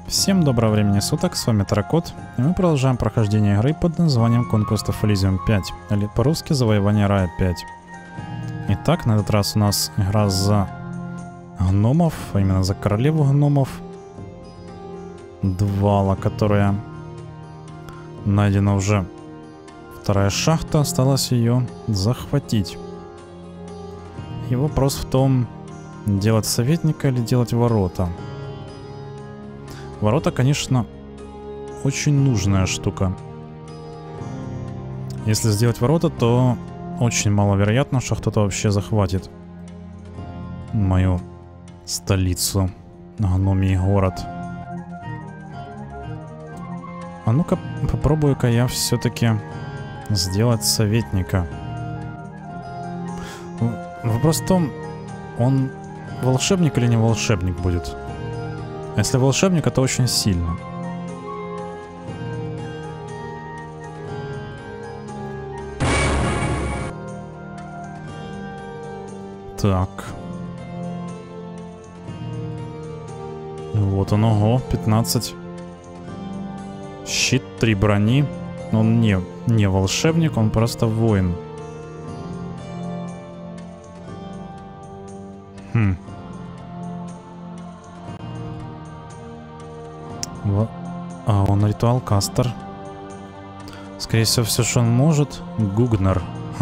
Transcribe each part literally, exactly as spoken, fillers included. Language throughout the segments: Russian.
Всем доброго времени суток, с вами Таракот, и мы продолжаем прохождение игры под названием Conquest of Elysium пять, или по-русски Завоевание Рая пять. Итак, на этот раз у нас игра за гномов, а именно за королеву гномов Двала, которая найдена уже. Вторая шахта, осталось ее захватить. И вопрос в том, делать советника или делать ворота. Ворота, конечно, очень нужная штука. Если сделать ворота, то очень маловероятно, что кто-то вообще захватит мою столицу, гномий город. А ну-ка, попробую-ка я все-таки сделать советника. Вопрос в том, он волшебник или не волшебник будет? Если волшебник, это очень сильно. Так. Вот он, ого, пятнадцать. Щит, три брони. Он не, не волшебник, он просто воин. Хм. А, он ритуал-кастер. Скорее всего, все, что он может, Гугнер.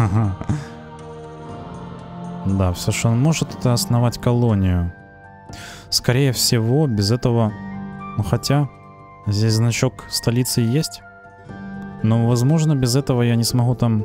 Да, все, что он может, это основать колонию. Скорее всего, без этого... Ну, хотя, здесь значок столицы есть. Но, возможно, без этого я не смогу там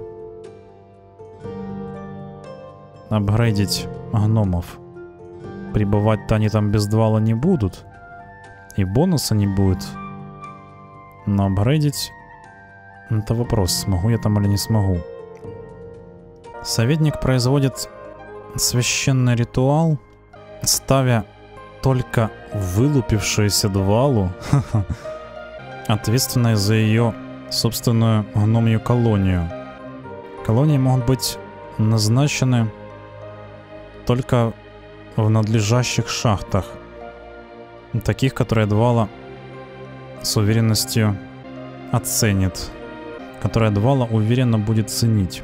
апгрейдить гномов. Прибывать-то они там без Двала не будут. И бонуса не будет. Но апгрейдить... Это вопрос, смогу я там или не смогу. Советник производит священный ритуал, ставя только вылупившуюся Двалу, ответственной за ее собственную гномью колонию. Колонии могут быть назначены только в надлежащих шахтах. Таких, которые Двала с уверенностью оценит. Которые Двала уверенно будет ценить.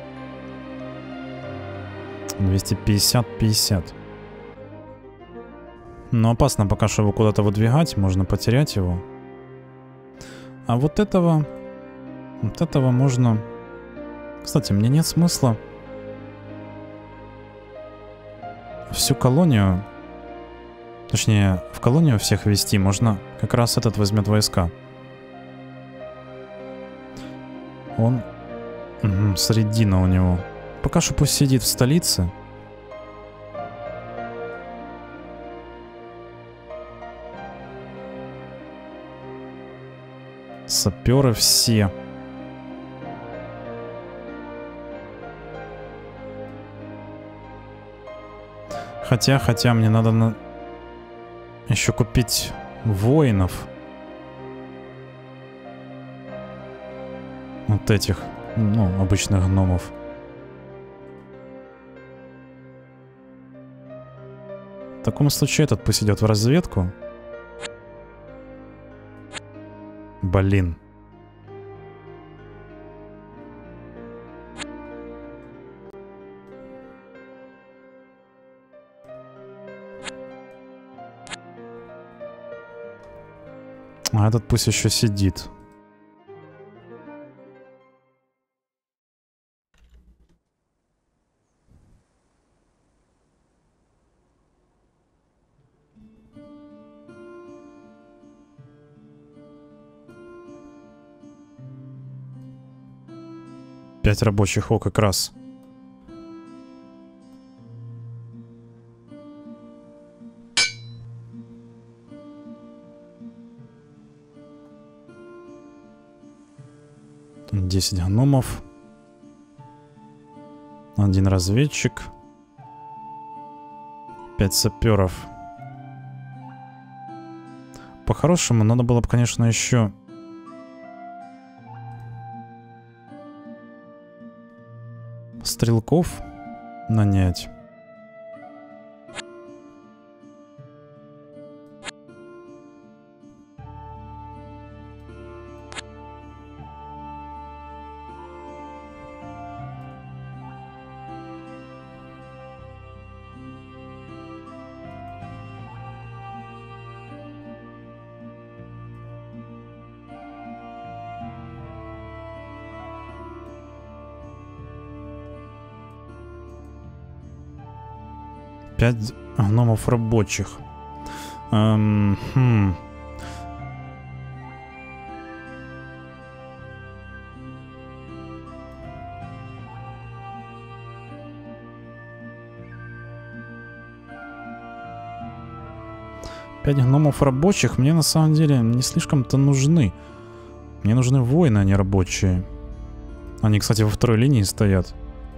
двести пятьдесят пятьдесят. Но опасно пока что его куда-то выдвигать. Можно потерять его. А вот этого... Вот этого можно... Кстати, мне нет смысла всю колонию... Точнее, в колонию всех вести. Можно как раз этот возьмет войска. Он... Угу, средина у него. Пока что пусть сидит в столице. Саперы все. Хотя, хотя, мне надо на... еще купить воинов. Вот этих, ну, обычных гномов. В таком случае этот пусть идет в разведку. Блин. А этот пусть еще сидит. Пять рабочих, о, как раз. десять гномов. Один разведчик. пять саперов. По-хорошему, надо было бы, конечно, еще... стрелков нанять. Пять гномов рабочих. Эм, хм. Пять гномов рабочих мне на самом деле не слишком-то нужны. Мне нужны воины, а не рабочие. Они, кстати, во второй линии стоят.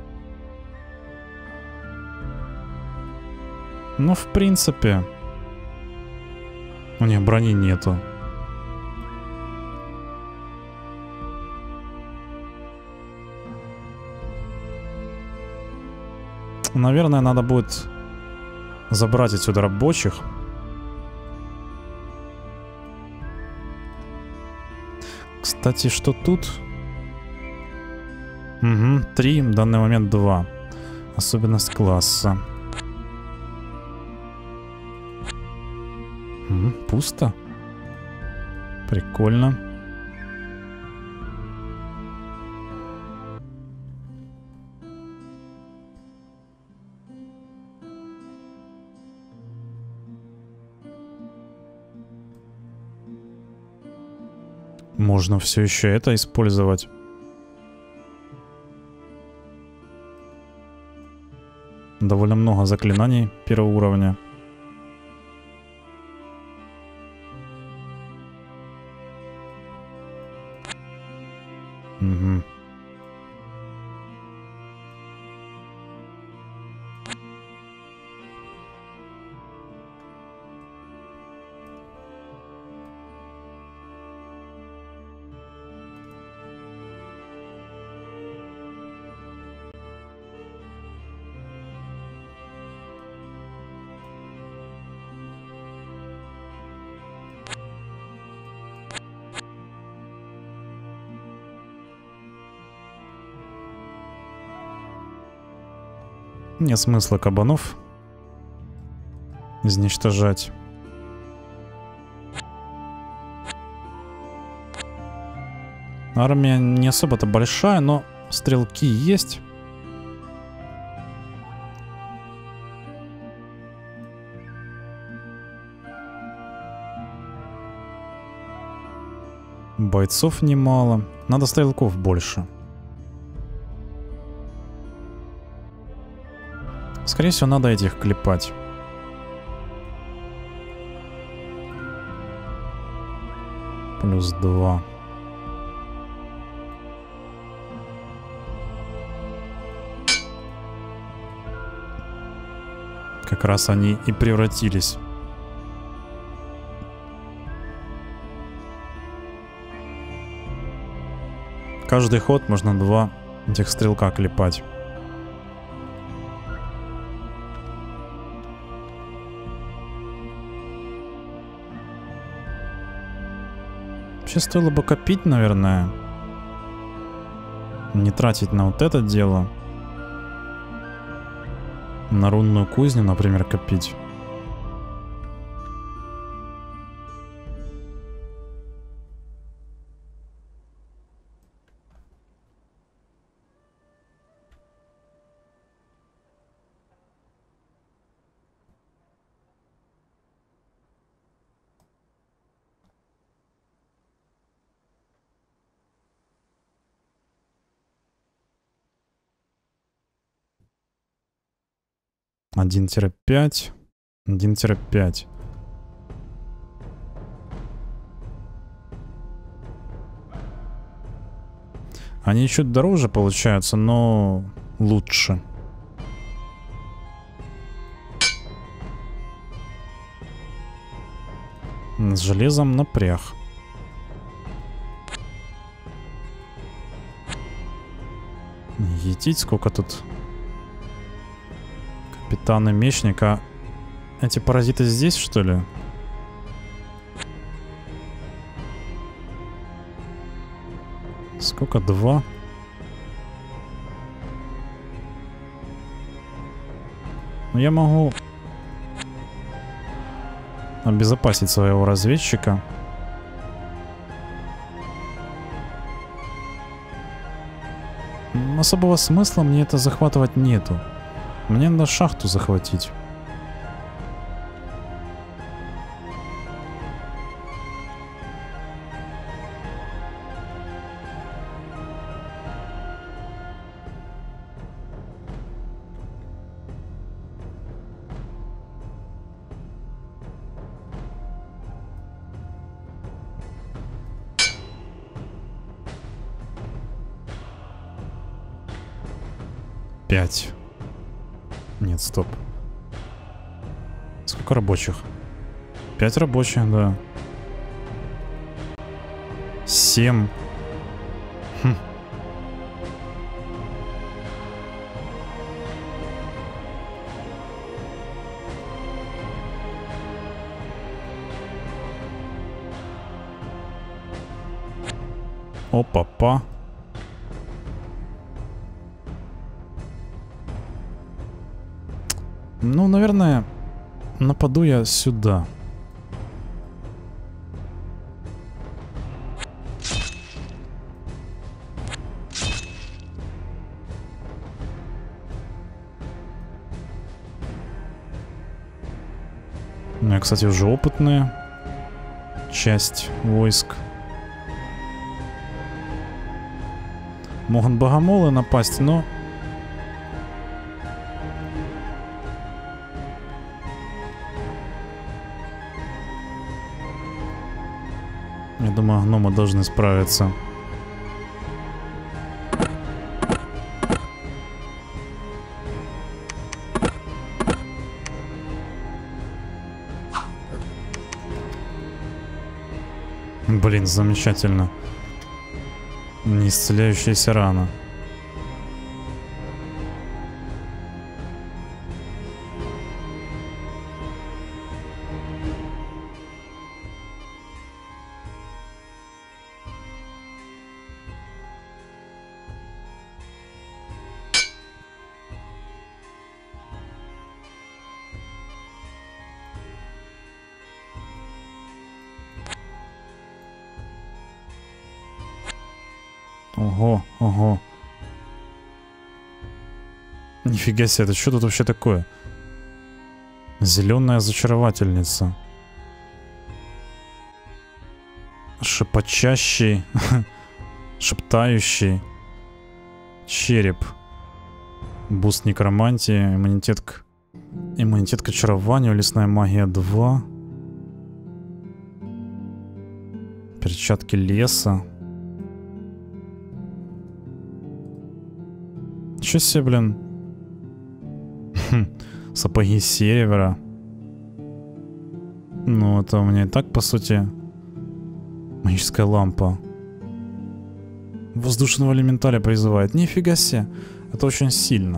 Ну, в принципе, у них брони нету. Наверное, надо будет забрать отсюда рабочих. Кстати, что тут? Угу, три, в данный момент два. Особенность класса. Угу, пусто. Прикольно. Можно все еще это использовать. Довольно много заклинаний первого уровня. Угу. Нет смысла кабанов изничтожать. Армия не особо-то большая, но стрелки есть. Бойцов немало. Надо стрелков больше. Скорее всего, надо этих клепать. Плюс два. Как раз они и превратились. Каждый ход можно два этих стрелка клепать. Вообще стоило бы копить, наверное. Не тратить на вот это дело. На рунную кузню, например, копить. один пять. один пять. Они чуть дороже получаются, но лучше. С железом напряг. Етить, сколько тут... Капитан и мечник, а эти паразиты здесь, что ли? Сколько? Два? Ну, я могу обезопасить своего разведчика. Особого смысла мне это захватывать нету. Мне надо шахту захватить. Пять. Нет, стоп. Сколько рабочих? Пять рабочих, да. Семь. Хм. Опа-па. Ну, наверное, нападу я сюда. У меня, кстати, уже опытная часть войск. Могут богомолы напасть, но... Я думаю, гномы должны справиться. Блин, замечательно. Неисцеляющаяся рана. Ого, ого. Нифига себе, это что тут вообще такое? Зеленая зачаровательница. Шепочащий. Шептающий. Череп. Буст некромантии. Иммунитет к... Иммунитет к очарованию. Лесная магия два. Перчатки леса. Чё себе, блин. Сапоги севера. Ну, это у меня и так, по сути, магическая лампа. Воздушного элементаля призывает. Нифига себе. Это очень сильно.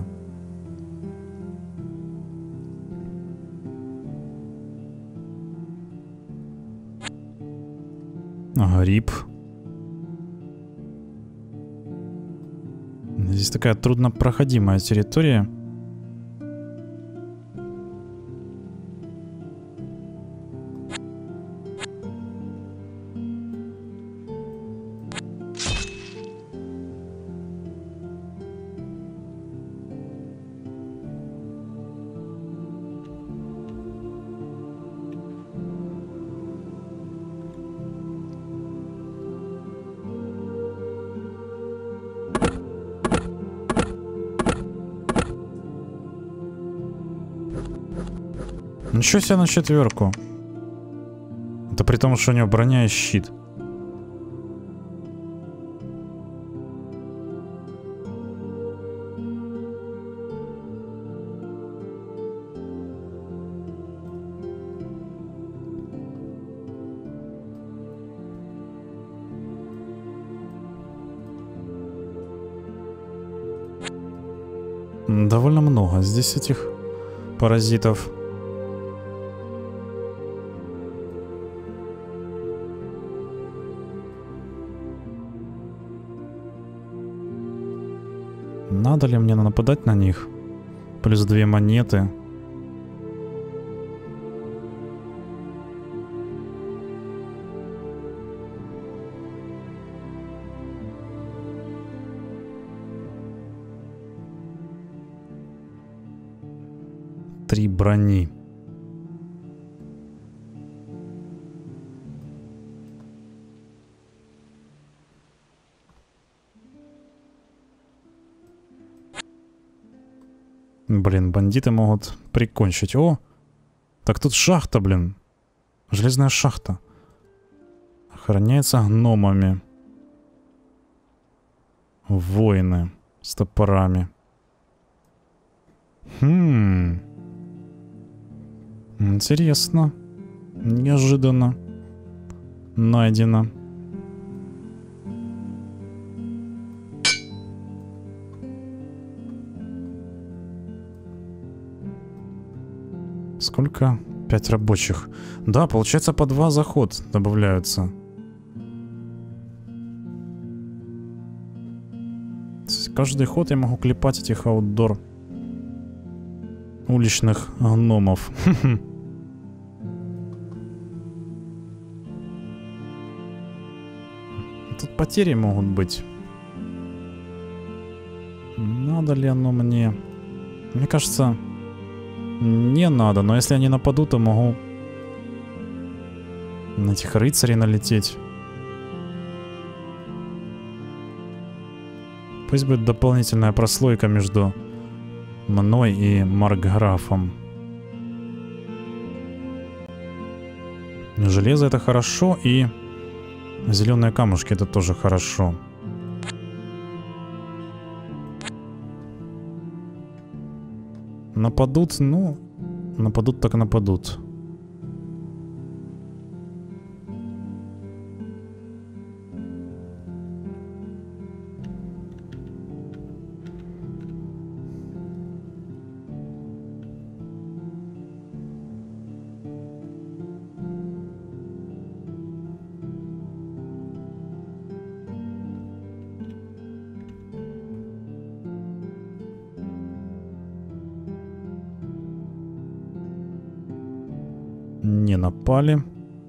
Гриб. Здесь такая труднопроходимая территория. Ничего себе на четверку. Это при том, что у него броня и щит. Довольно много здесь этих паразитов. Надо ли мне нападать на них? Плюс две монеты. Три брони. Блин, бандиты могут прикончить. О! Так тут шахта, блин. Железная шахта. Охраняется гномами. Воины с топорами. Хм. Интересно. Неожиданно. Найдено. Сколько? Пять рабочих. Да, получается по два за ход добавляются. Каждый ход я могу клепать этих аутдор уличных гномов. Тут потери могут быть. Надо ли оно мне? Мне кажется, не надо. Но если они нападут, то могу на этих рыцарей налететь. Пусть будет дополнительная прослойка между мной и маркграфом. Железо это хорошо, и зеленые камушки это тоже хорошо. Нападут, ну, нападут так нападут. Не напали.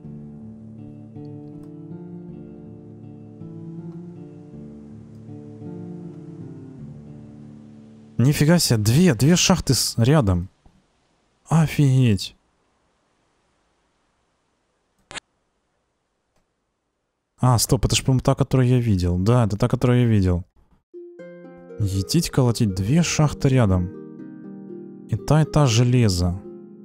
Нифига себе, две, две шахты с, рядом. Офигеть. А, стоп, это же, по-моему, та, которую я видел. Да, это та, которую я видел. Етить, колотить, две шахты рядом. И та, и та железо.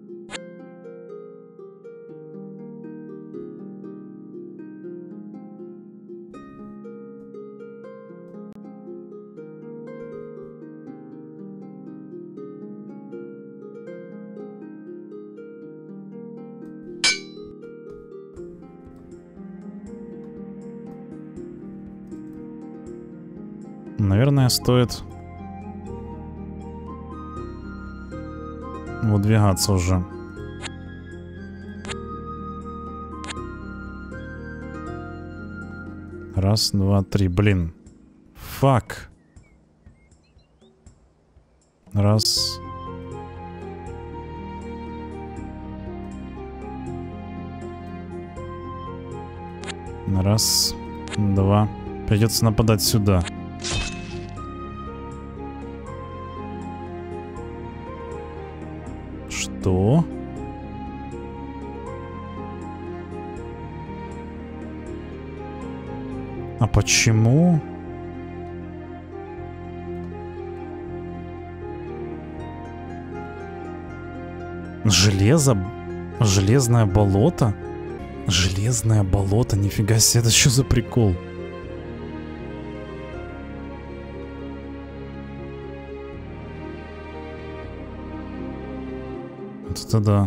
Наверное, стоит выдвигаться уже. Раз, два, три. Блин. Фак. Раз. Раз. Два. Придется нападать сюда. Что? А почему? Железо? Железное болото? Железное болото? Нифига себе, это что за прикол? Вот это да.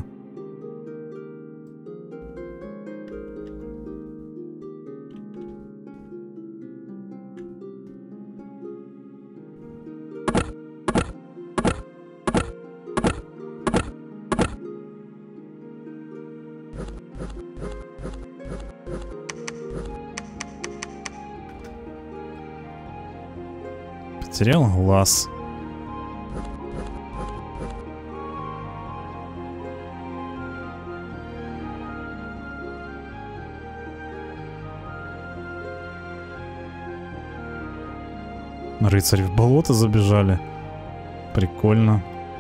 Потерял глаз. Рыцари в болото забежали. Прикольно.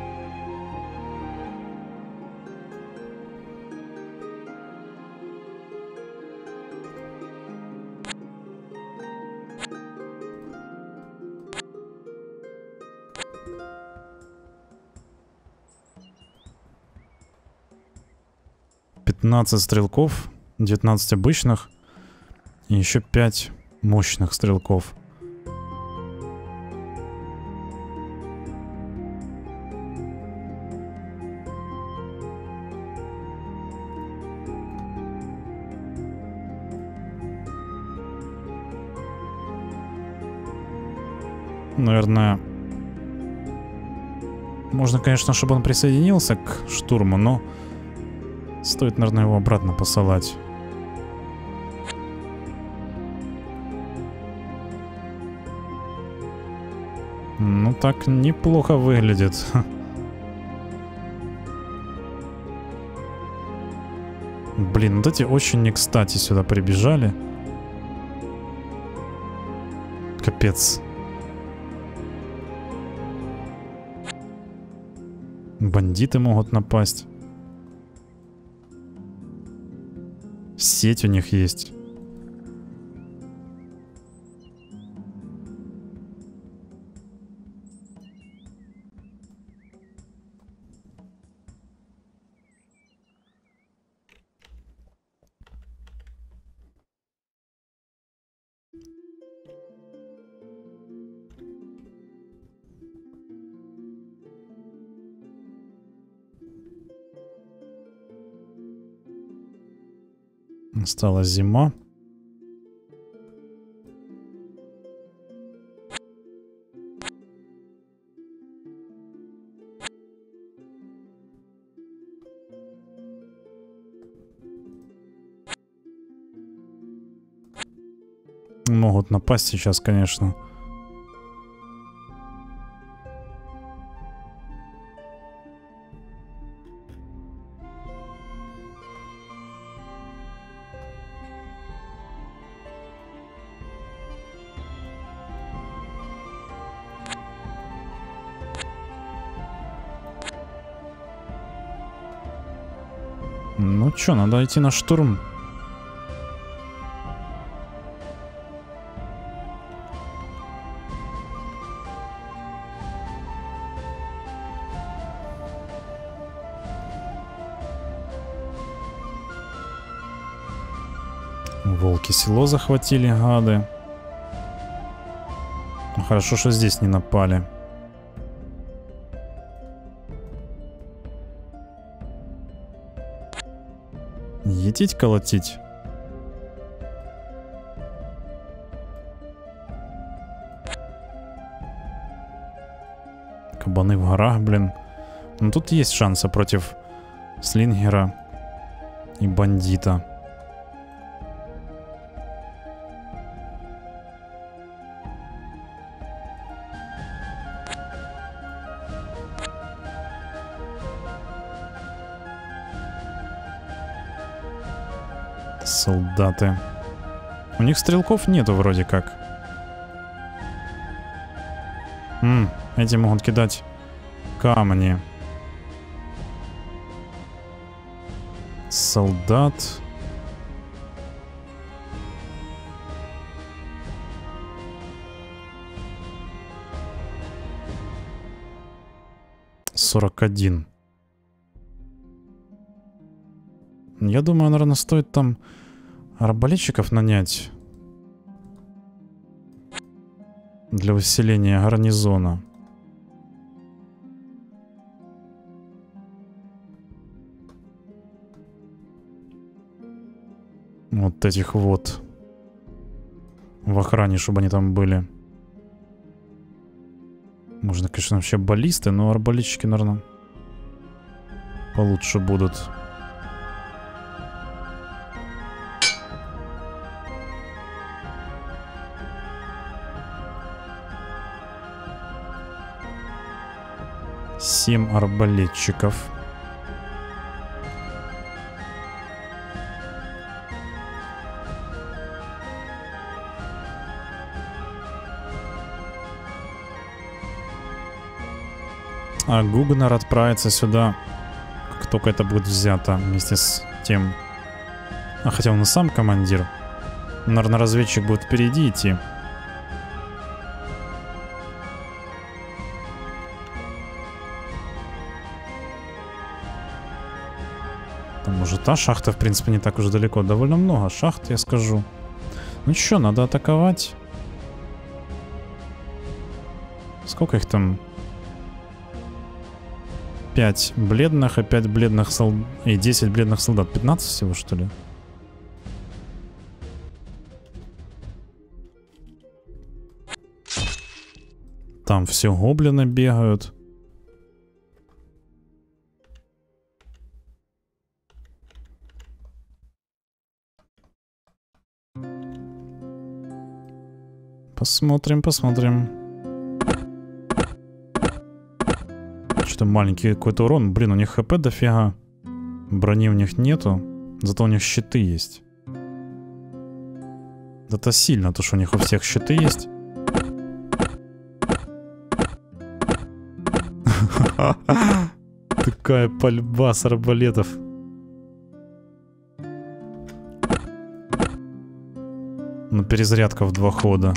пятнадцать стрелков, девятнадцать обычных и еще пять мощных стрелков. Наверное... Можно, конечно, чтобы он присоединился к штурму, но... Стоит, наверное, его обратно посылать. Ну, так неплохо выглядит. Блин, вот эти очень не кстати сюда прибежали. Капец. Бандиты могут напасть. Сеть у них есть. Настала зима. Могут напасть сейчас, конечно. Ну чё, надо идти на штурм. Волки село захватили, гады. Ну, хорошо, что здесь не напали. Етить колотить. Кабаны в горах, блин. Ну тут есть шансы против слингера и бандита. Солдаты. У них стрелков нету вроде как. М, эти могут кидать камни. Солдат. сорок один. Я думаю, наверное, стоит там арбалетчиков нанять для усиления гарнизона. Вот этих вот в охране, чтобы они там были. Можно, конечно, вообще баллисты, но арбалетчики, наверное, получше будут. Семь арбалетчиков. А Гугнар отправится сюда, как только это будет взято, вместе с тем... А хотя он и сам командир. Наверное, разведчик будет впереди идти. Там уже та шахта, в принципе, не так уж далеко. Довольно много шахт, я скажу. Ну чё, надо атаковать. Сколько их там? пять бледных, и пять бледных солдат. И десять бледных солдат. пятнадцать всего, что ли? Там все гоблины бегают. Посмотрим, посмотрим. Что-то маленький какой-то урон. Блин, у них хп дофига. Брони у них нету. Зато у них щиты есть. Это сильно, то что у них у всех щиты есть. Такая пальба с арбалетов. Ну, перезарядка в два хода.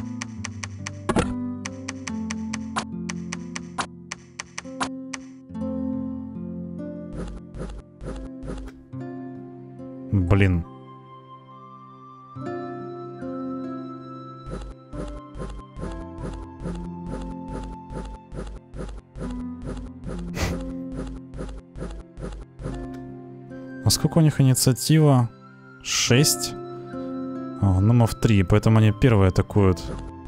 Блин. А сколько у них инициатива? шесть? А, гномов три, поэтому они первые атакуют.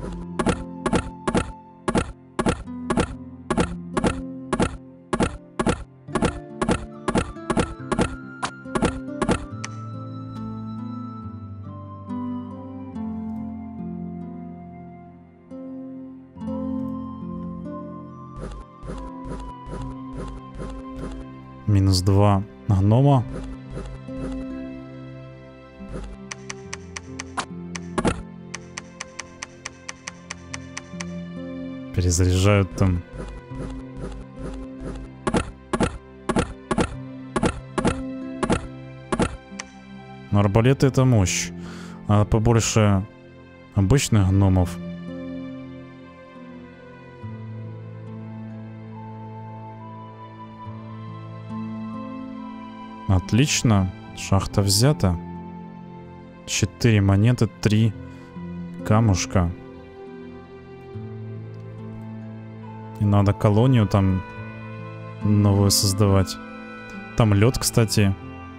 Минус два гнома. Перезаряжают там. Но арбалеты — это мощь. А побольше обычных гномов. Отлично. Шахта взята. Четыре монеты, три камушка. И надо колонию там новую создавать. Там лед, кстати.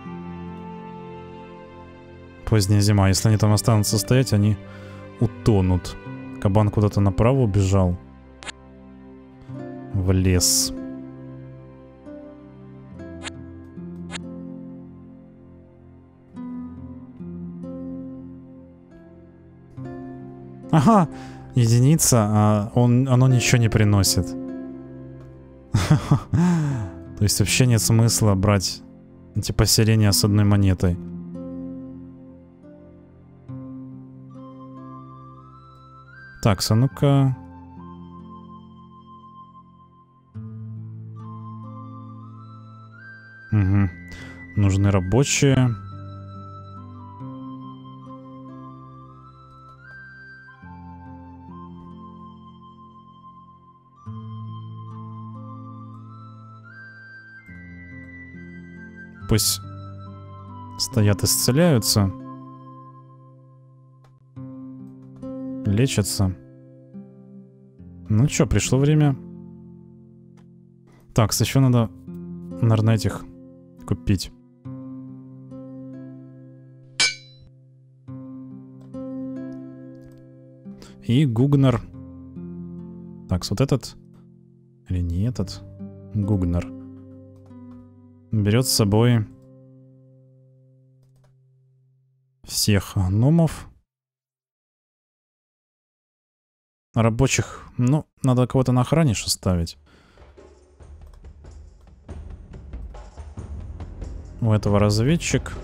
Поздняя зима. Если они там останутся стоять, они утонут. Кабан куда-то направо убежал. В лес. Ага, единица, а он, оно ничего не приносит. То есть вообще нет смысла брать эти поселения с одной монетой. Так, а ну-ка. Угу. Нужны рабочие. Пусть стоят, исцеляются. Лечатся. Ну чё, пришло время. Так, еще надо, наверное, этих купить. И Гугнер. Так, вот этот. Или не этот. Гугнер. Берет с собой всех гномов. Рабочих, ну, надо кого-то на охране ставить. У этого разведчик.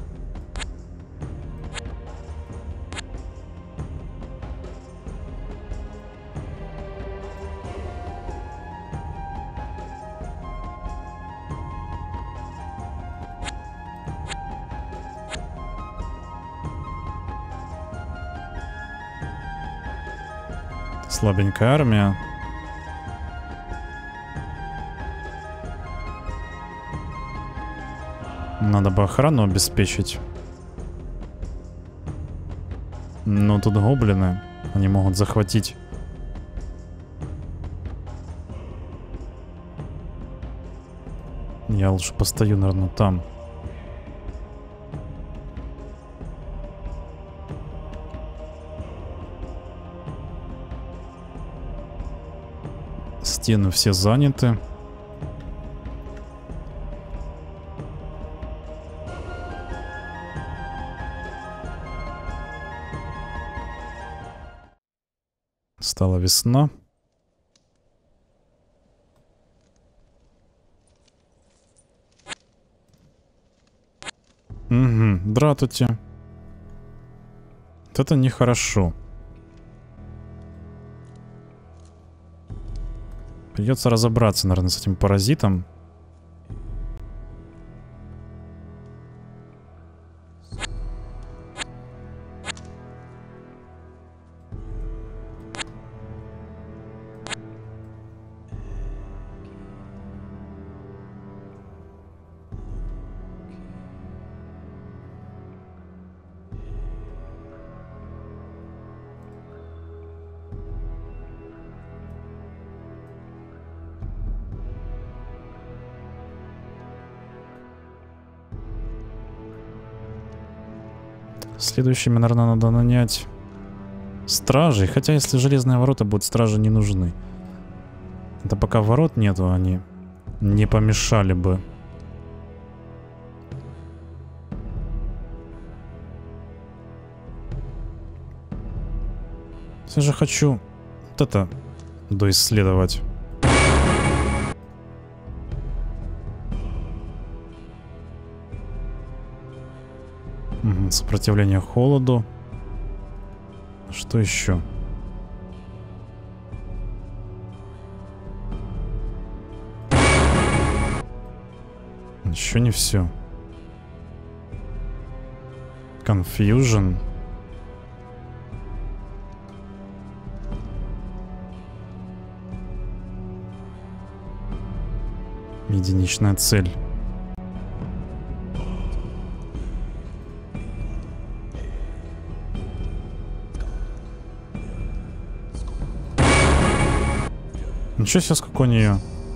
Слабенькая армия. Надо бы охрану обеспечить. Но тут гоблины. Они могут захватить. Я лучше постою, наверное, там. Стены все заняты. Стала весна. Угу, дратути. Вот это нехорошо. Придется разобраться, наверное, с этим паразитом. Следующими, наверное, надо нанять стражей. Хотя, если железные ворота будут, стражи не нужны. Это пока ворот нету, они не помешали бы. Я же хочу вот это доисследовать. Угу, сопротивление холоду. Что еще? Еще не все. Confusion. Единичная цель. Ничего себе, сколько у нее.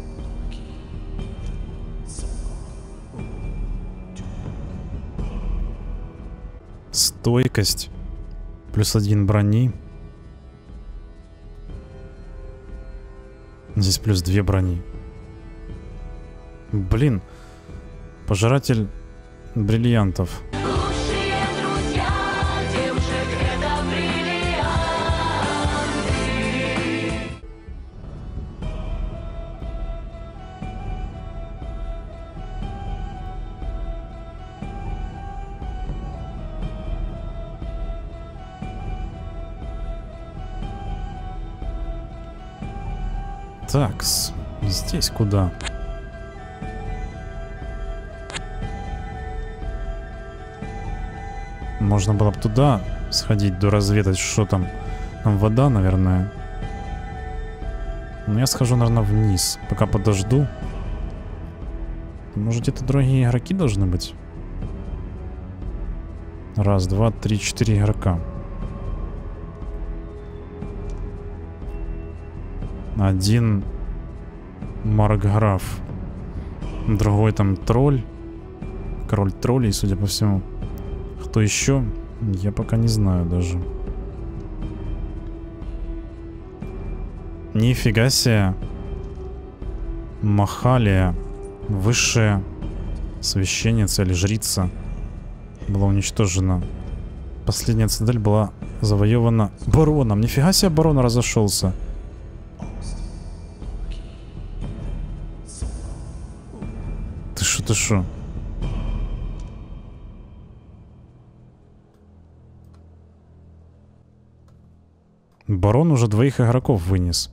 Стойкость. Плюс один брони. Здесь плюс две брони. Блин. Пожиратель бриллиантов. Такс, здесь куда? Можно было бы туда сходить, доразведать, что там. Там вода, наверное. Но я схожу, наверное, вниз. Пока подожду. Может, где-то другие игроки должны быть? Раз, два, три, четыре игрока. Один Маркграф. Другой там тролль. Король троллей, судя по всему. Кто еще? Я пока не знаю даже. Нифига себе. Махалия. Высшая священница или жрица была уничтожена. Последняя цитадель была завоевана бароном. Нифига себе, барон разошелся. Ты шо, ты шо? Барон уже двоих игроков вынес.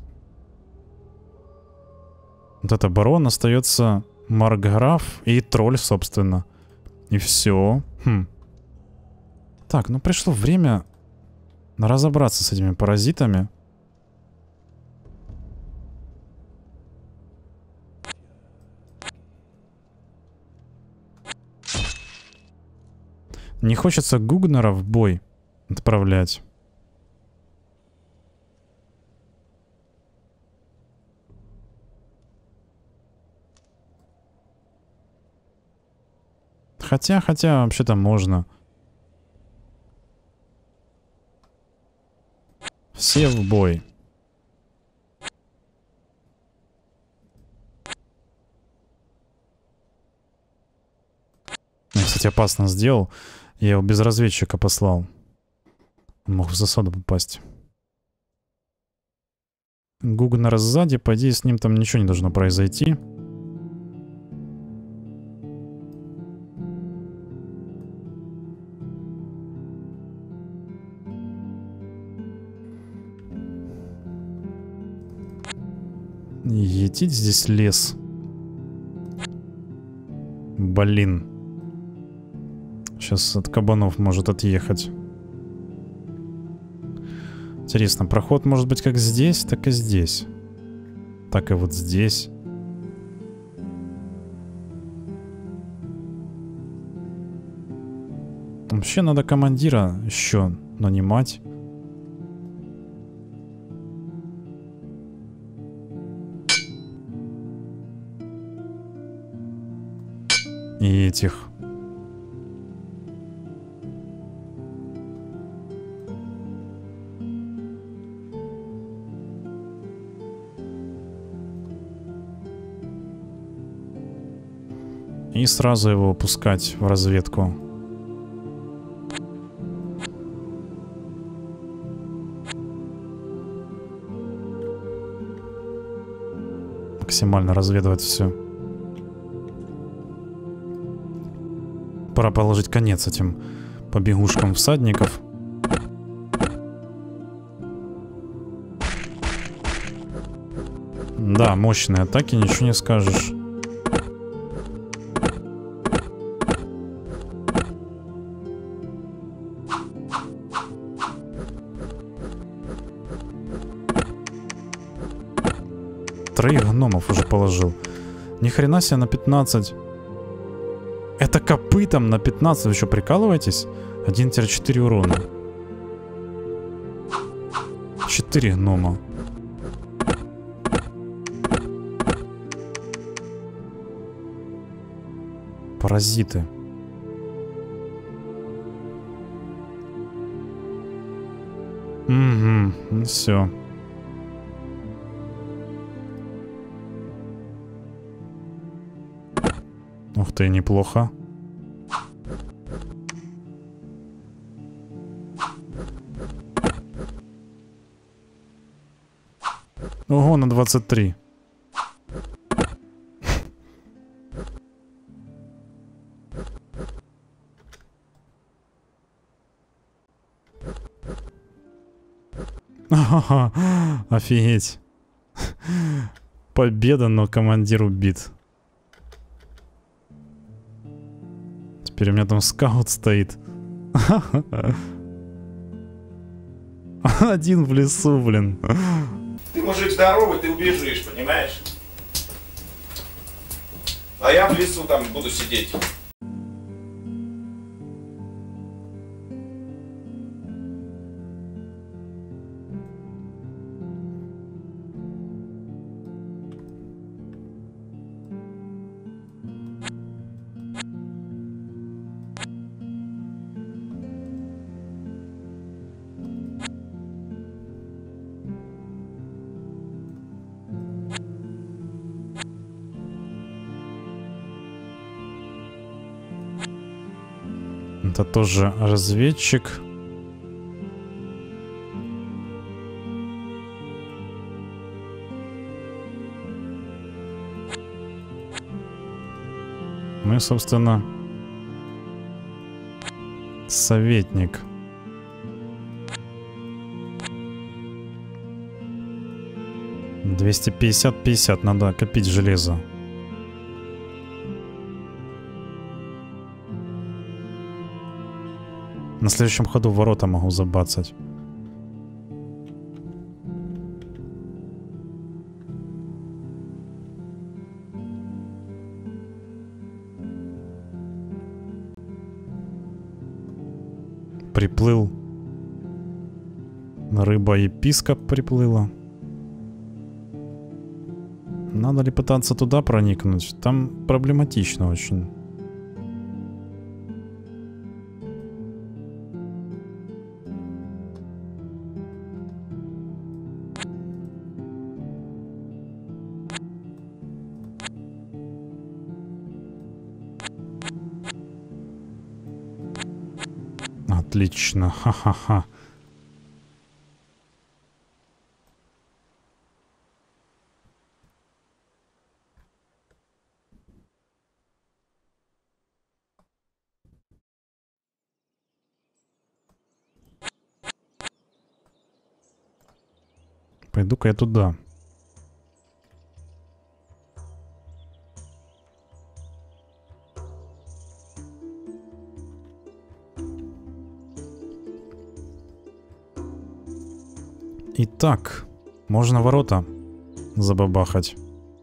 Вот это барон, остается Маркграф и тролль, собственно. И все. Хм. Так, ну пришло время разобраться с этими паразитами. Не хочется Гугнера в бой отправлять. Хотя, хотя, вообще-то можно. Все в бой. кстати, опасно сделал. Я его без разведчика послал. Он мог в засаду попасть. Гугнер сзади, по идее, с ним там ничего не должно произойти. Етить здесь лес. Блин. Сейчас от кабанов может отъехать. Интересно, проход может быть как здесь, так и здесь. Так и вот здесь. Вообще надо командира еще нанимать. И этих. И сразу его выпускать в разведку. Максимально разведывать все. Пора положить конец этим побегушкам всадников. Да, мощные атаки, ничего не скажешь. Троих гномов уже положил. Ни хрена себе на пятнадцать. Это копытом на пятнадцать. Вы что, прикалываетесь? один-четыре урона. четыре гнома. Паразиты. Угу, ну все. Ух ты, неплохо. Ого, на двадцать три. Офигеть. Победа, но командир убит. Теперь у меня там скаут стоит. Один в лесу, блин. Ты мужик здоровый, ты убежишь, понимаешь? А я в лесу там буду сидеть. Это тоже разведчик. Ну и, собственно, советник. двести пятьдесят пятьдесят, надо копить железо. На следующем ходу ворота могу забацать. Приплыл. Рыба-епископ приплыла. Надо ли пытаться туда проникнуть? Там проблематично очень. Отлично. Ха-ха-ха. Пойду-ка я туда. Итак, можно ворота забабахать.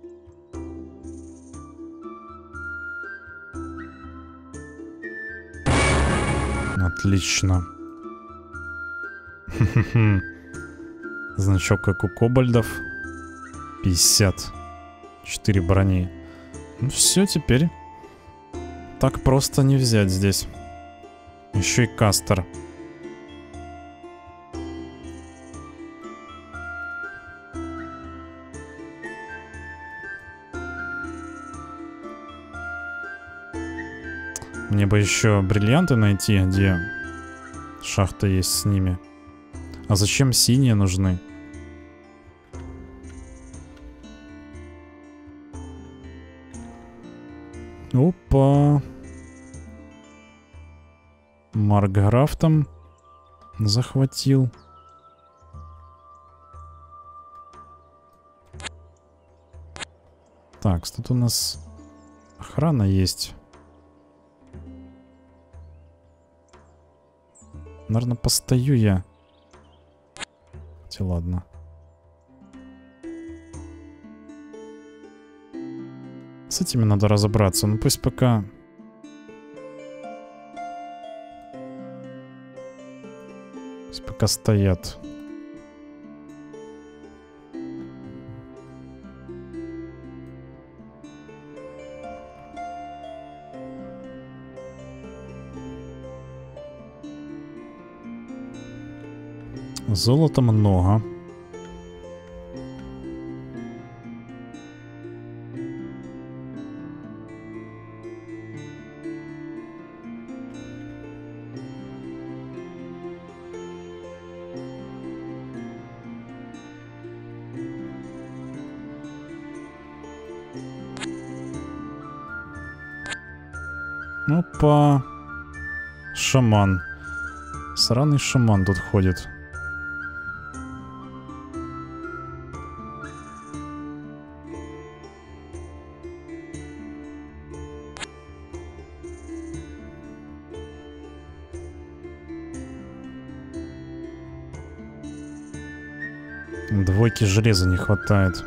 Отлично. Значок, как у кобальдов. пятьдесят четыре брони. Ну все, теперь так просто не взять здесь. Еще и кастер. Мне бы еще бриллианты найти, где шахта есть с ними. А зачем синие нужны? Опа. Маркграф там захватил. Так, тут у нас охрана есть. Наверное, постою я. Хотя ладно. С этими надо разобраться. Ну пусть пока... Пусть пока стоят. Золота много. Опа. Шаман. Сраный шаман тут ходит. Двойки железа не хватает.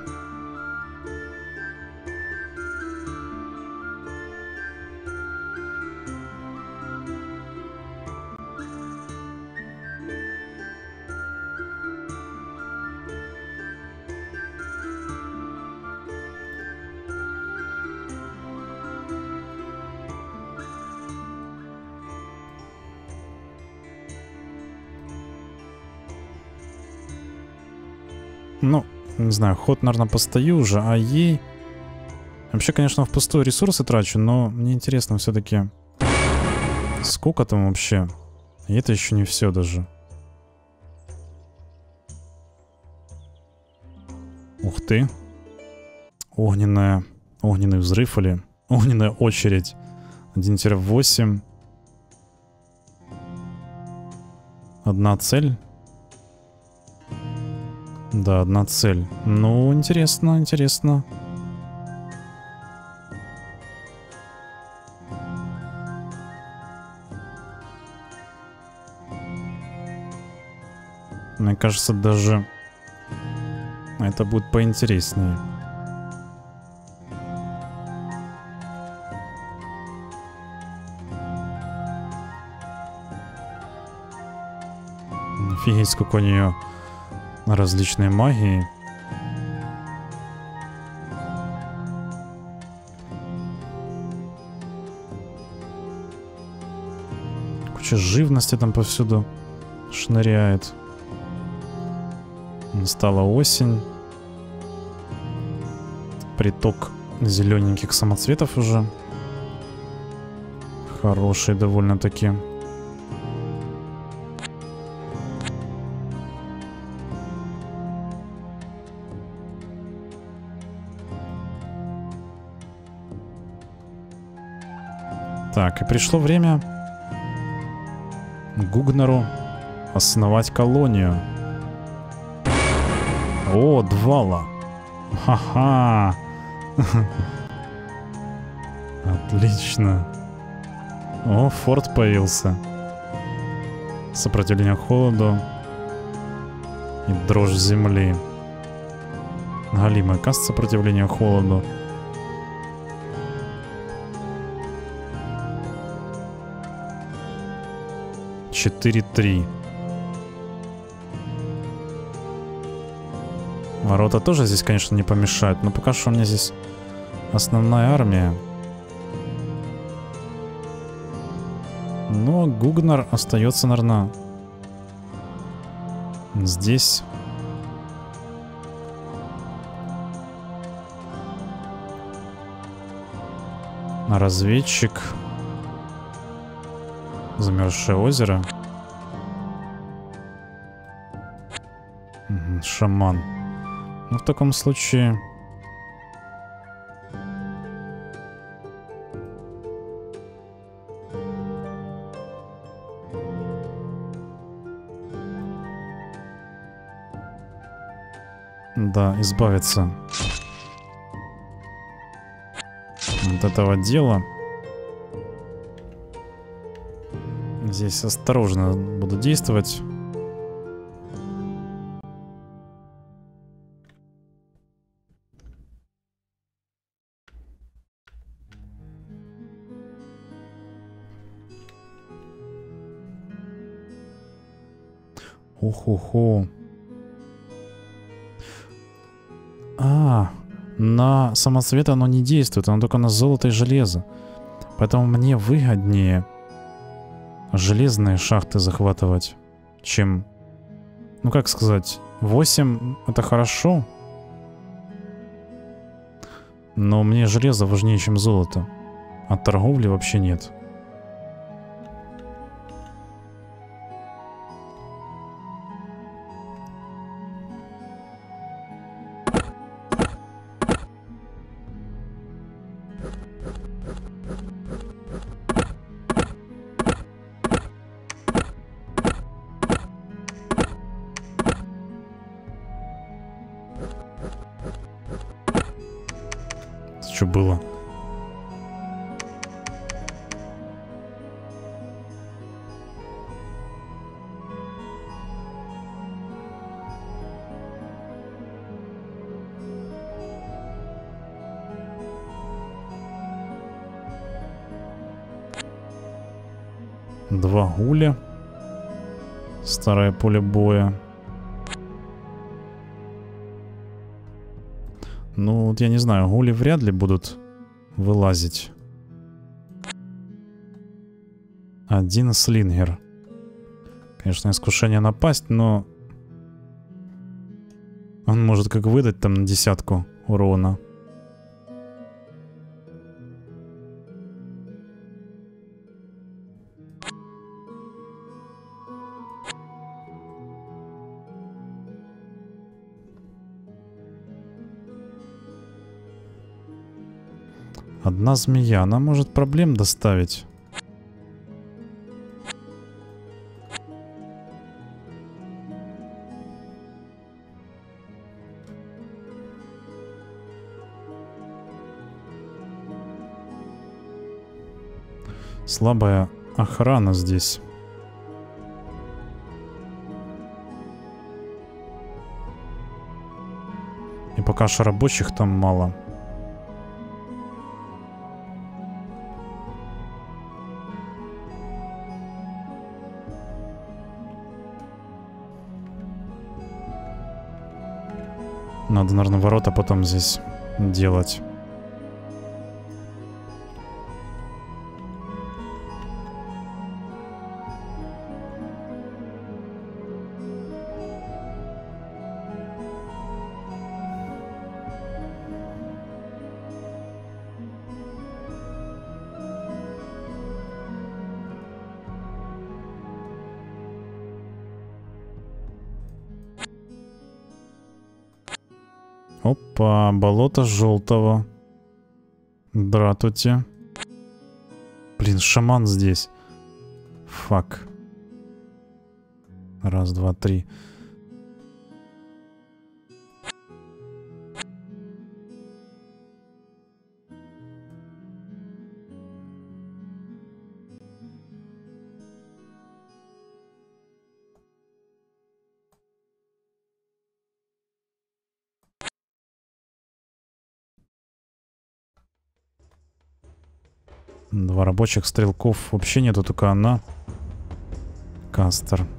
Ну, не знаю, ход, наверное, постою уже, а ей... Вообще, конечно, впустую ресурсы трачу, но мне интересно все-таки... Сколько там вообще? И это еще не все даже. Ух ты. Огненная... Огненный взрыв или... Огненная очередь. один восемь. Одна цель. Да, одна цель. Ну, интересно, интересно. Мне кажется, даже это будет поинтереснее. Офигеть, сколько у нее различные магии. Куча живности там повсюду шныряет. Настала осень. Приток зелененьких самоцветов уже. Хороший довольно-таки. Так, и пришло время Гугнеру основать колонию. О, Двала. Ха-ха. Отлично. О, форт появился. Сопротивление холоду. И дрожь земли. Галимый каст сопротивления холоду. четыре три. Ворота тоже здесь, конечно, не помешают, но пока что у меня здесь основная армия. Но Гугнар остается, наверное, здесь. Разведчик. Замерзшее озеро. Угу, шаман. Ну, в таком случае... Да, избавиться от этого дела. Здесь осторожно буду действовать. Уху-ху. А, на самоцвет оно не действует, оно только на золото и железо. Поэтому мне выгоднее железные шахты захватывать, чем... Ну, как сказать, восемь это хорошо, но мне железо важнее, чем золото. А торговли вообще нет. Что было? Два гуля. Старое поле боя. Ну, вот я не знаю, гули вряд ли будут вылазить. Один слингер. Конечно, искушение напасть, но... Он может как выдать там на десятку урона. Одна змея, она может проблем доставить. Слабая охрана здесь. И пока что рабочих там мало. Надо, наверное, ворота потом здесь делать. Опа, болото желтого. Дратути. Блин, шаман здесь. Фак. Раз, два, три. Два рабочих стрелков. Вообще нету, только она. Кастер.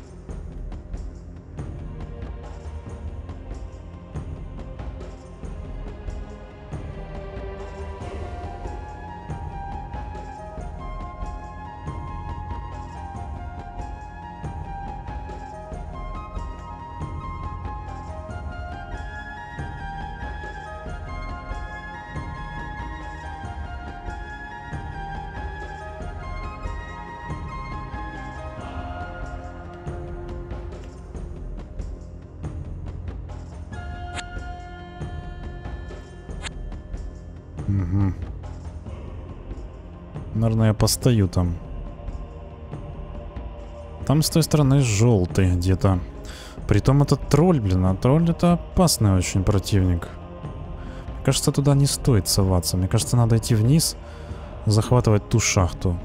Угу. Наверное, я постою там. Там с той стороны желтый где-то. Притом этот тролль, блин, а тролль это опасный очень противник. Мне кажется, туда не стоит соваться. Мне кажется, надо идти вниз, захватывать ту шахту.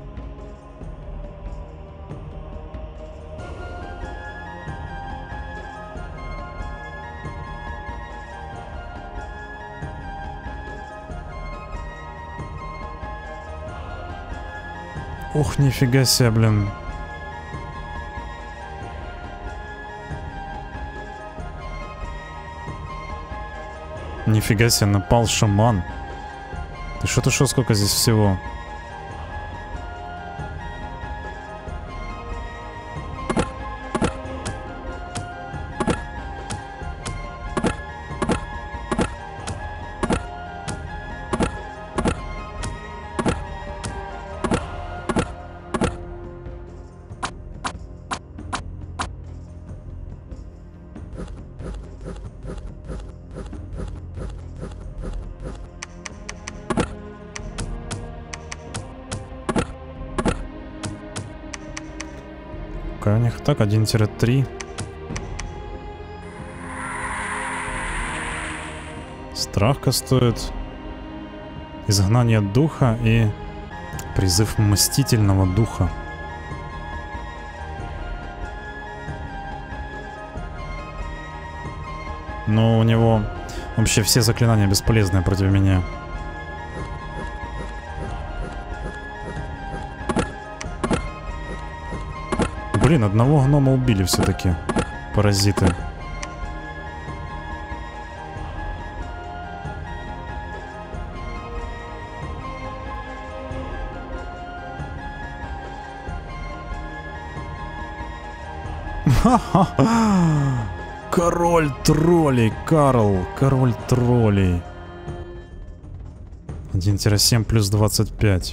Ох, нифига себе, блин. Нифига себе, напал шаман. Ты что-то шо, сколько здесь всего? Какая у них так? один три. Страхка стоит. Изгнание духа и призыв мстительного духа. Но у него вообще все заклинания бесполезные против меня. Блин, одного гнома убили все-таки. Паразиты. Ха-ха-ха! Король троллей, Карл, король троллей. один семь плюс двадцать пять.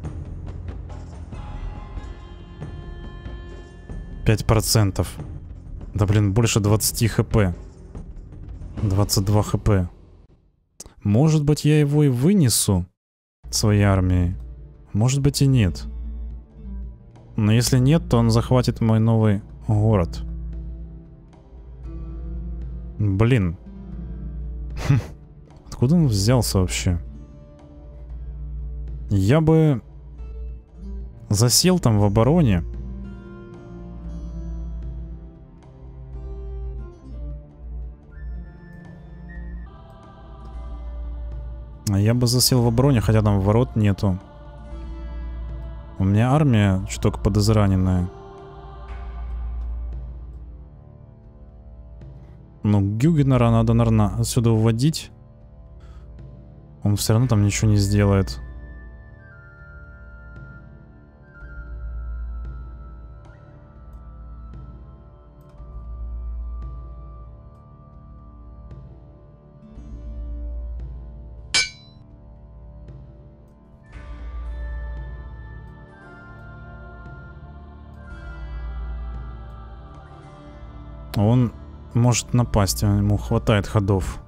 пять процентов. Да блин, больше двадцать хп. двадцать два хп. Может быть, я его и вынесу своей армией. Может быть и нет. Но если нет, то он захватит мой новый город. Блин. Хм. Откуда он взялся вообще? Я бы засел там в обороне. Я бы засел в обороне, хотя там ворот нету. У меня армия чуток подизраненная. Ну, Гюгенера надо, наверное, отсюда уводить. Он все равно там ничего не сделает. Он может напасть, ему хватает ходов.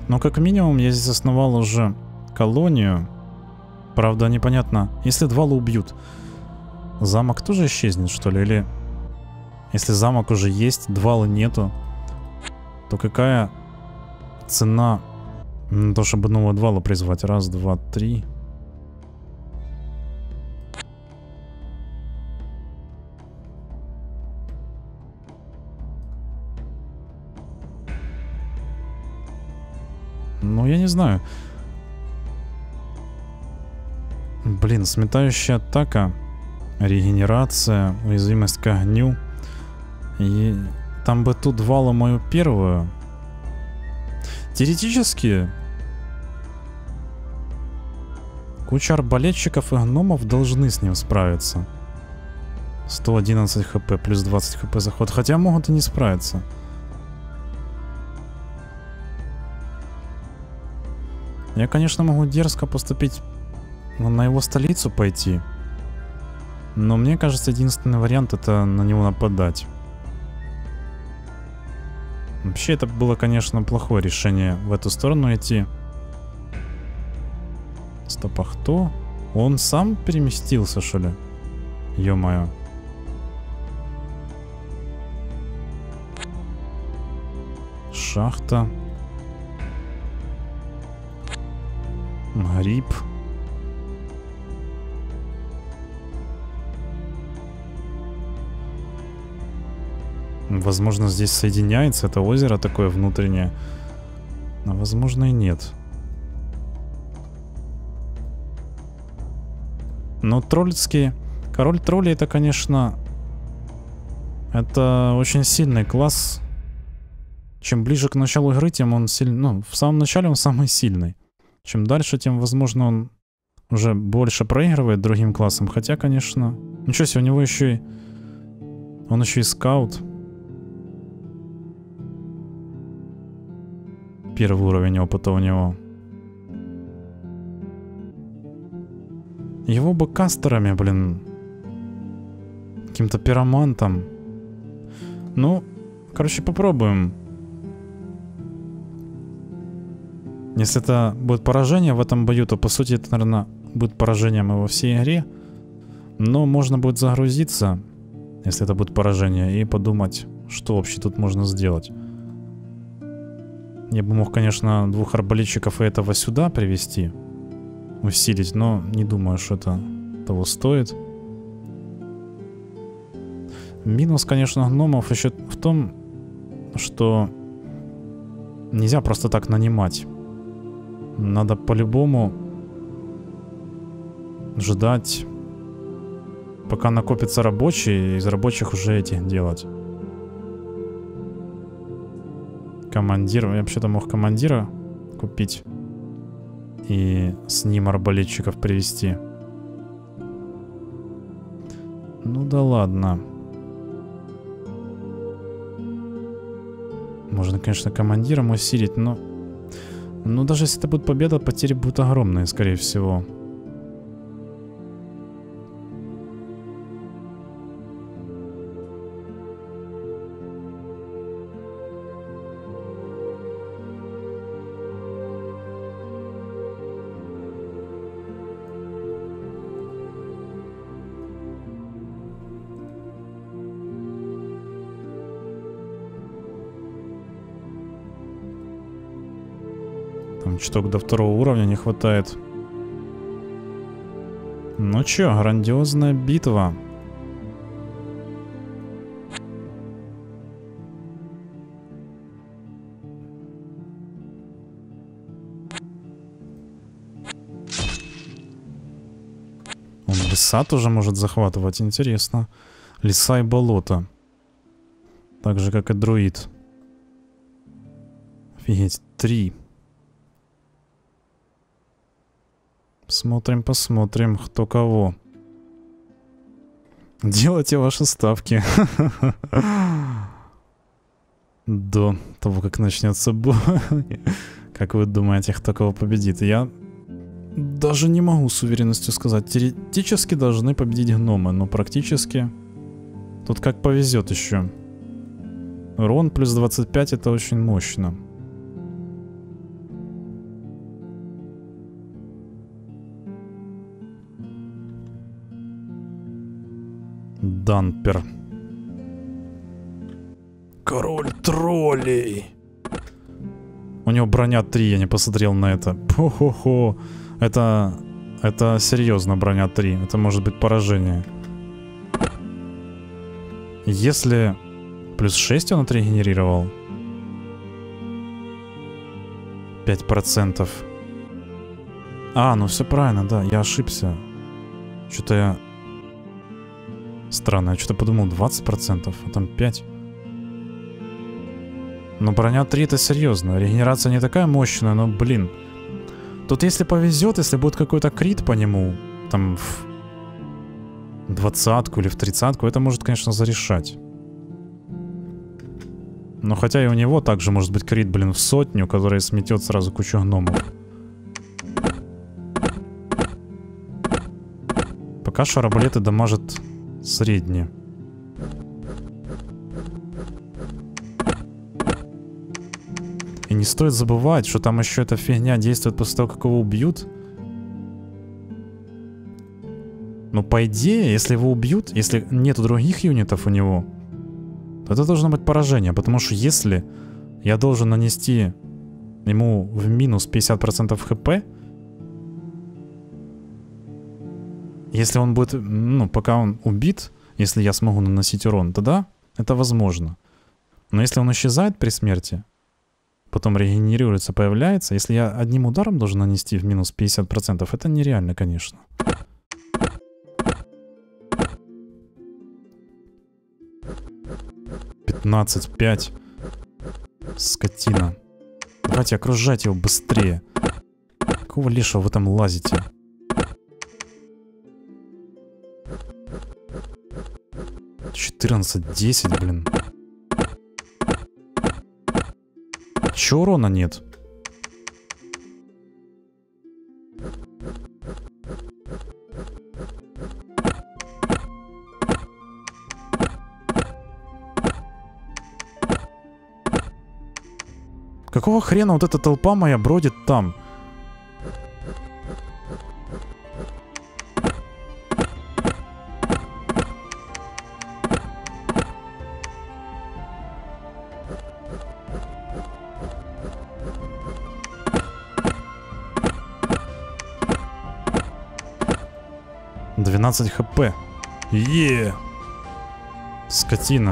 Но как минимум я здесь основал уже колонию. Правда, непонятно, если двала убьют, замок тоже исчезнет, что ли? Или если замок уже есть, двала нету, то какая цена на то, чтобы нового двала призвать? Раз, два, три. Ну, я не знаю. Блин, сметающая атака, регенерация, уязвимость к огню. И там бы тут двала мою первую. Теоретически куча арбалетчиков и гномов должны с ним справиться. сто одиннадцать хп плюс двадцать хп заход. Хотя могут и не справиться. Я, конечно, могу дерзко поступить, на его столицу пойти. Но мне кажется, единственный вариант — это на него нападать. Вообще, это было, конечно, плохое решение в эту сторону идти. Стоп, а кто? Он сам переместился, что ли? Ё-моё. Шахта. Гриб. Возможно, здесь соединяется это озеро такое внутреннее. А возможно и нет. Но тролльские... Король троллей — это, конечно... Это очень сильный класс. Чем ближе к началу игры, тем он сильный. Ну, в самом начале он самый сильный. Чем дальше, тем, возможно, он уже больше проигрывает другим классам. Хотя, конечно... Ничего себе, у него еще и... Он еще и скаут. Первый уровень опыта у него. Его бы кастерами, блин. Каким-то пиромантом. Ну, короче, попробуем. Если это будет поражение в этом бою, то, по сути, это, наверное, будет поражением и во всей игре. Но можно будет загрузиться, если это будет поражение, и подумать, что вообще тут можно сделать. Я бы мог, конечно, двух арбалетчиков и этого сюда привести, усилить, но не думаю, что это того стоит. Минус, конечно, гномов еще в том, что нельзя просто так нанимать. Надо по-любому ждать, пока накопятся рабочие, и из рабочих уже этих делать. Командир. Я вообще-то мог командира купить и с ним арбалетчиков привести. Ну да ладно. Можно, конечно, командиром усилить, но... Ну даже если это будет победа, потери будут огромные, скорее всего. Там чуток до второго уровня не хватает. Ну чё, грандиозная битва. Он леса тоже может захватывать, интересно. Леса и болота. Так же, как и друид. Офигеть, три. Смотрим, посмотрим, кто кого. Делайте ваши ставки. До того, как начнется бой. Как вы думаете, кто кого победит? Я даже не могу с уверенностью сказать. Теоретически должны победить гномы, но практически тут как повезет еще. Урон плюс двадцать пять — это очень мощно. Дампер. Король троллей. У него броня три, я не посмотрел на это. Хо-хо-хо. Это... Это серьезно броня три. Это может быть поражение. Если... Плюс шесть он отрегенерировал. пять процентов. А, ну все правильно, да, я ошибся. Что-то я... Странно, я что-то подумал двадцать процентов, а там пять. Но броня три это серьезно. Регенерация не такая мощная, но, блин. Тут если повезет, если будет какой-то крит по нему, там в двадцатку или в тридцатку, это может, конечно, зарешать. Но хотя и у него также может быть крит, блин, в сотню, который сметет сразу кучу гномов. Пока что арбалеты дамажат средние. И не стоит забывать, что там еще эта фигня действует после того, как его убьют. Но по идее, если его убьют, если нету других юнитов у него, то это должно быть поражение. Потому что если я должен нанести ему в минус пятьдесят процентов хп, если он будет, ну, пока он убит, если я смогу наносить урон, тогда это возможно. Но если он исчезает при смерти, потом регенерируется, появляется, если я одним ударом должен нанести в минус пятьдесят процентов, это нереально, конечно. пятнадцать, пять. Скотина. Давайте окружать его быстрее. Какого лешего вы там лазите? четырнадцать, десять, блин. Чё урона нет? Какого хрена вот эта толпа моя бродит там? двенадцать хп. Е. Скотина.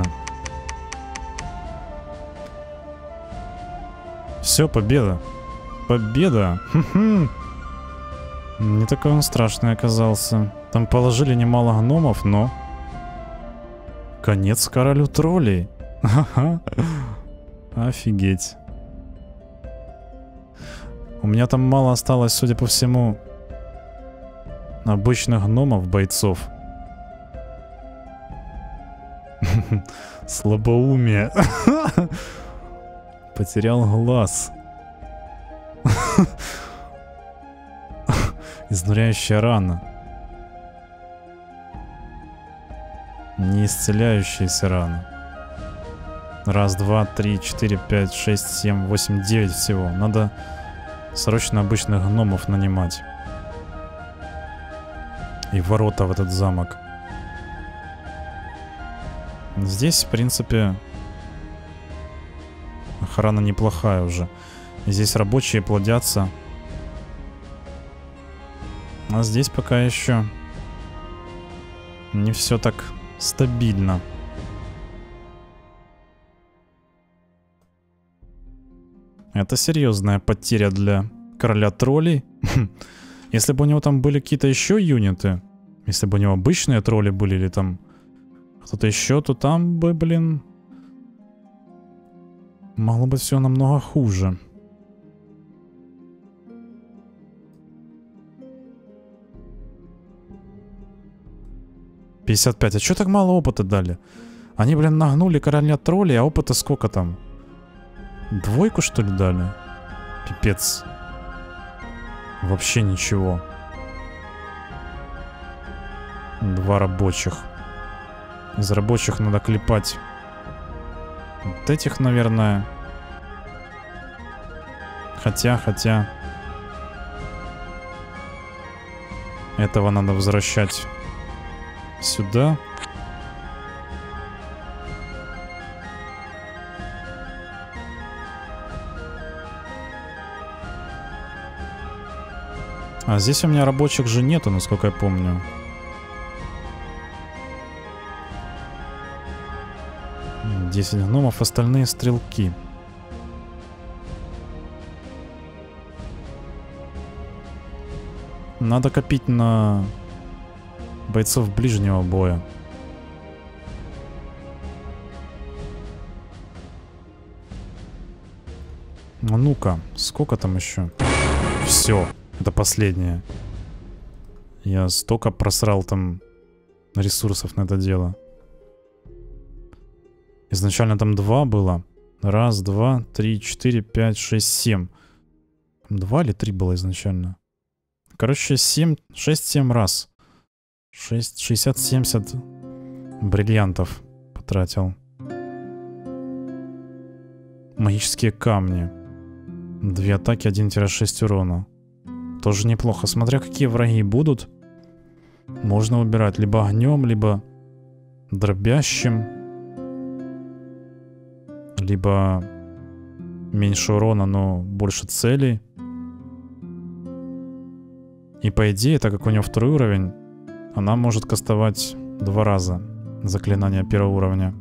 Все, победа. Победа. Хм-хм. Не такой он страшный оказался. Там положили немало гномов, но... Конец королю троллей. Ха-ха. Офигеть. У меня там мало осталось, судя по всему, обычных гномов, бойцов. Слабоумие. Потерял глаз. Изнуряющая рана. Не исцеляющаяся рана. Раз, два, три, четыре, пять, шесть, семь, восемь, девять всего. Надо срочно обычных гномов нанимать. И ворота в этот замок. Здесь, в принципе, охрана неплохая уже. Здесь рабочие плодятся. А здесь пока еще не все так стабильно. Это серьезная потеря для короля троллей. Если бы у него там были какие-то еще юниты, если бы у него обычные тролли были или там кто-то еще, то там бы, блин, могло быть все намного хуже. пятьдесят пять. А что так мало опыта дали? Они, блин, нагнули короля троллей, а опыта сколько там? Двойку, что ли, дали? Пипец. Вообще ничего. Два рабочих. Из рабочих надо клепать вот этих, наверное. Хотя, хотя... Этого надо возвращать сюда. А здесь у меня рабочих же нету, насколько я помню. десять гномов, остальные стрелки. Надо копить на бойцов ближнего боя. А ну-ка, сколько там еще? Все, это последнее. Я столько просрал там ресурсов на это дело. Изначально там два было. Раз, два, три, четыре, пять, шесть, семь. Два или три было изначально? Короче, семь, шесть-семь раз. шесть, шестьдесят, семьдесят бриллиантов потратил. Магические камни. Две атаки, один шесть урона. Тоже неплохо. Смотря какие враги будут, можно выбирать либо огнем, либо дробящим, либо меньше урона, но больше целей. И по идее, так как у нее второй уровень, она может кастовать два раза заклинания первого уровня.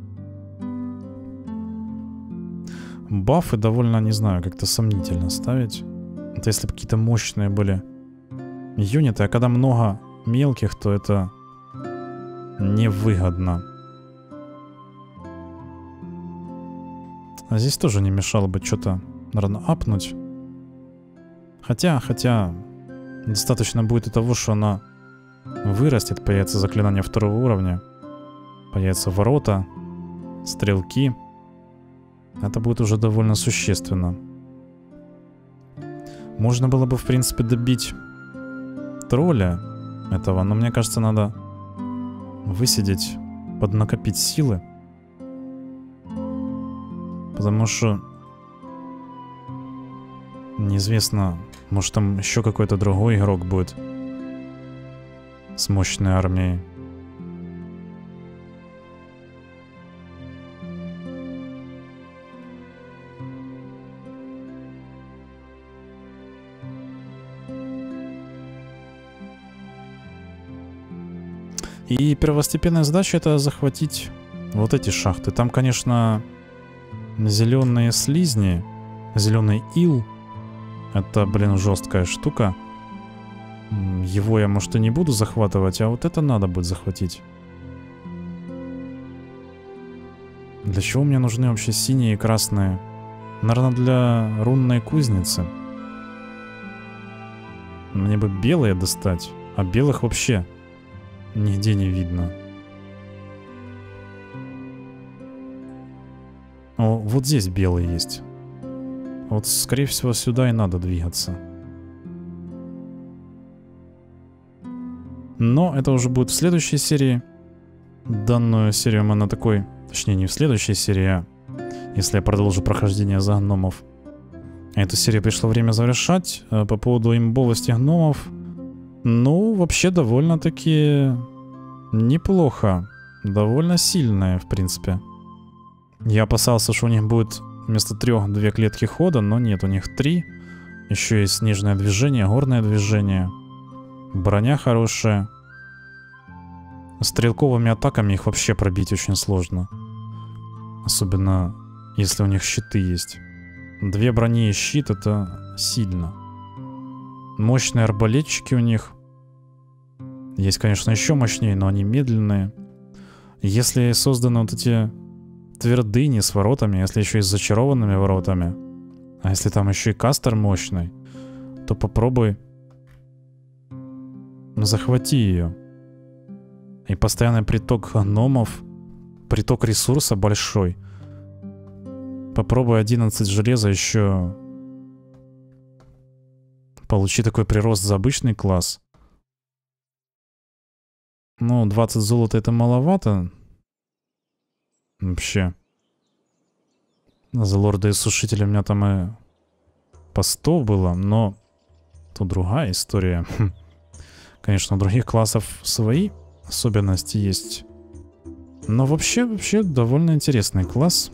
Бафы довольно, не знаю, как-то сомнительно ставить. Это если бы какие-то мощные были юниты, а когда много мелких, то это невыгодно. А здесь тоже не мешало бы что-то, наверное, апнуть. Хотя, хотя, достаточно будет и того, что она вырастет, появится заклинание второго уровня, появятся ворота, стрелки. Это будет уже довольно существенно. Можно было бы, в принципе, добить тролля этого, но мне кажется, надо высидеть, поднакопить силы. Потому что неизвестно, может там еще какой-то другой игрок будет с мощной армией. И первостепенная задача — это захватить вот эти шахты. Там, конечно, зеленые слизни, зеленый ил. Это, блин, жесткая штука. Его я, может, и не буду захватывать, а вот это надо будет захватить. Для чего мне нужны вообще синие и красные? Наверное, для рунной кузницы. Мне бы белые достать, а белых вообще нигде не видно. О, вот здесь белый есть. Вот, скорее всего, сюда и надо двигаться. Но это уже будет в следующей серии. Данную серию мы на такой... Точнее, не в следующей серии, а если я продолжу прохождение за гномов. Эту серию пришло время завершать. По поводу имбовости гномов. Ну, вообще, довольно-таки неплохо. Довольно сильная, в принципе. Я опасался, что у них будет вместо трех две клетки хода, но нет, у них три. Еще есть снежное движение, горное движение. Броня хорошая. Стрелковыми атаками их вообще пробить очень сложно. Особенно, если у них щиты есть. Две брони и щит — это сильно. Мощные арбалетчики у них. Есть, конечно, еще мощнее, но они медленные. Если созданы вот эти твердыни с воротами, если еще и с зачарованными воротами, а если там еще и кастер мощный, то попробуй захвати ее. И постоянный приток гномов, приток ресурса большой. Попробуй одиннадцать железа еще. Получи такой прирост за обычный класс. Ну, двадцать золота — это маловато. Вообще. За лорда и сушителя у меня там и по сто было, но тут другая история. Конечно, у других классов свои особенности есть. Но вообще, вообще довольно интересный класс.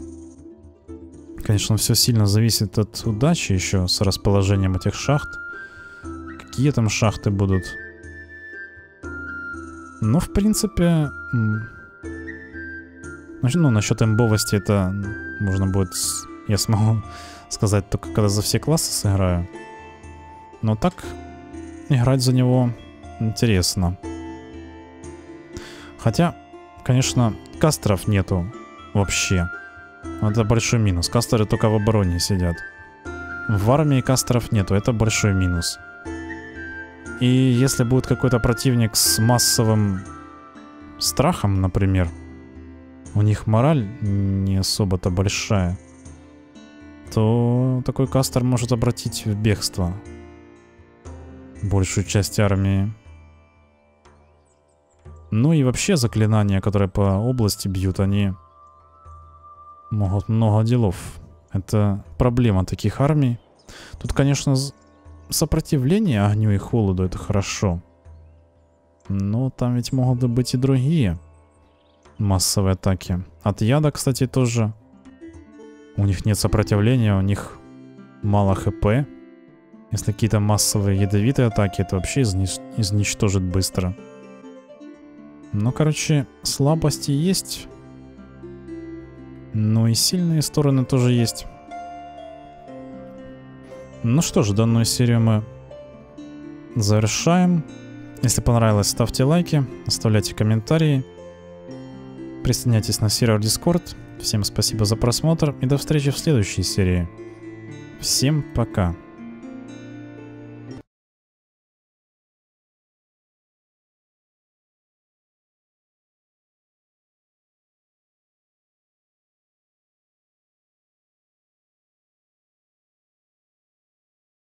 Конечно, все сильно зависит от удачи еще с расположением этих шахт. какие там шахты будут. Но, в принципе... Ну, насчет имбовости это можно будет... Я смогу сказать только когда за все классы сыграю. Но так играть за него интересно. Хотя, конечно, кастеров нету вообще. Это большой минус. Кастеры только в обороне сидят. В армии кастеров нету, это большой минус. И если будет какой-то противник с массовым страхом, например, у них мораль не особо-то большая, то такой кастер может обратить в бегство большую часть армии. Ну и вообще заклинания, которые по области бьют, они могут много делов. Это проблема таких армий. Тут, конечно, сопротивление огню и холоду — это хорошо. Но там ведь могут быть и другие массовые атаки. От яда, кстати, тоже. У них нет сопротивления, у них мало хп. Если какие-то массовые ядовитые атаки, это вообще изнич... изничтожит быстро. Ну, короче, слабости есть. Ну и сильные стороны тоже есть. Ну что ж, данную серию мы завершаем. Если понравилось, ставьте лайки, оставляйте комментарии. Присоединяйтесь на сервер Discord. Всем спасибо за просмотр и до встречи в следующей серии. Всем пока.